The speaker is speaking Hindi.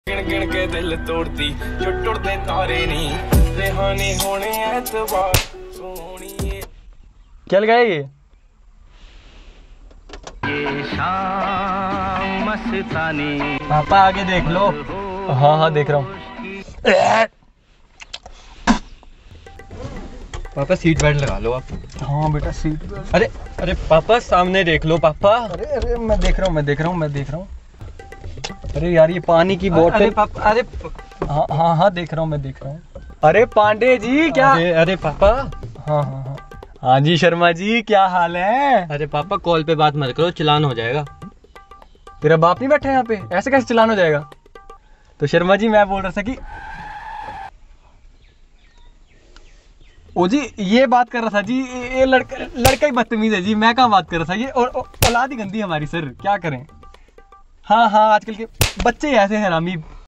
गिन गिन के दिल तोड़ती जो टुटदे तारे नहीं रेहाने होने एतबार सोनिए। चल गए ये शाम मस्तानी। पापा आगे देख लो। हाँ हाँ देख रहा हूँ। पापा सीट बेल्ट लगा लो आप। हाँ बेटा सीट। अरे अरे पापा सामने देख लो पापा। अरे अरे मैं देख रहा हूँ। अरे यार ये पानी की बोतल। अरे पापा अरे हाँ हाँ हाँ देख रहा हूँ। अरे पांडे जी क्या। अरे पापा। हाँ हाँ हाँ हाँ जी शर्मा जी क्या हाल है। अरे पापा कॉल पे बात मत करो, चलान हो जाएगा। तेरा बाप नहीं बैठा यहाँ पे, ऐसे कैसे चलान हो जाएगा। तो शर्मा जी मैं बोल रहा था कि ओ जी ये बात कर रहा था जी, ये लड़का ही बदतमीज है जी। मैं कहाँ बात कर रहा था, ये और औलाद ही गंदी हमारी सर, क्या करें। हाँ हाँ आजकल के बच्चे ऐसे हैं हरामी।